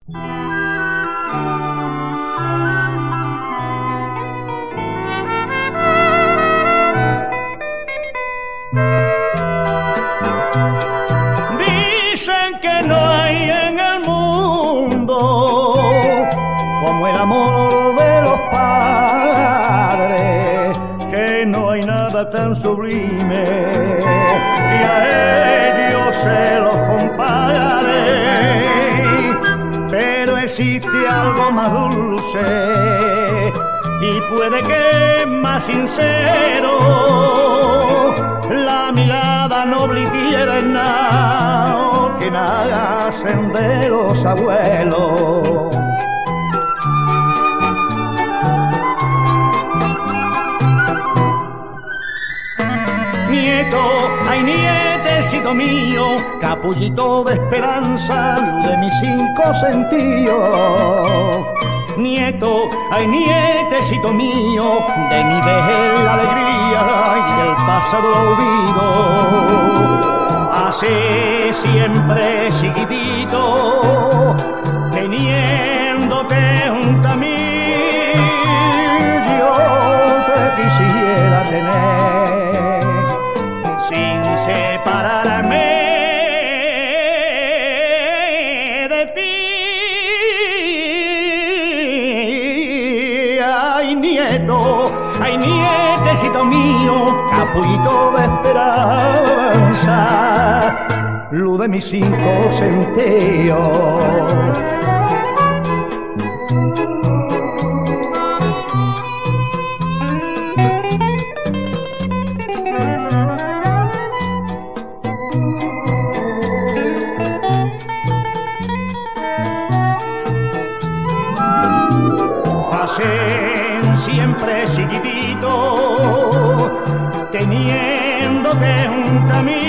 Dicen que no hay en el mundo como el amor de los padres, que no hay nada tan sublime y a ellos se los compare, pero existe algo más dulce y puede que más sincero, la mirada noble y tierna que nacen de los abuelos. Nieto, ay nietecito mío, capullito de esperanza, luz de mis 5 sentidos. Nieto, ay nietecito mío, de mi vejez la alegría y del pasado olvido. Hace siempre chiquitito, teniéndote junto a mí, yo te quisiera tener sin separarme de ti. Ay nietecito mío, capullito de esperanza, luz de mis 5 sentidos. Siempre chiquitito, teniéndote junto a mí,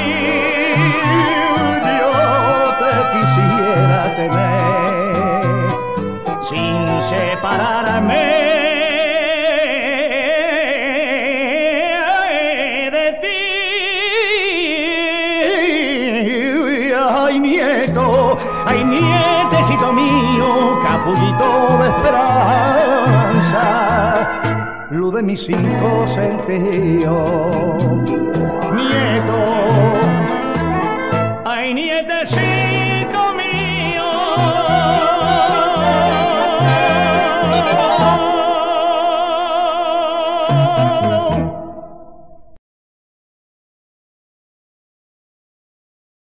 yo te quisiera tener sin separarme de ti. Ay nietecito mío, capullito de esperanza, luz de mis 5 sentidos. Nieto, ay nietecito mío,